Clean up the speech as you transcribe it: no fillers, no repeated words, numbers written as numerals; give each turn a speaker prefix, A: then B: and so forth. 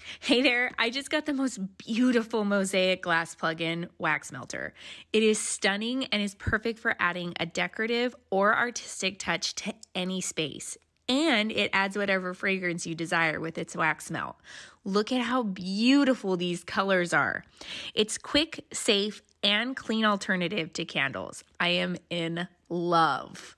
A: Hey there, I just got the most beautiful Mosaic glass plug-in wax melter. It is stunning and is perfect for adding a decorative or artistic touch to any space. And it adds whatever fragrance you desire with its wax melt. Look at how beautiful these colors are. It's quick, safe, and clean alternative to candles. I am in love.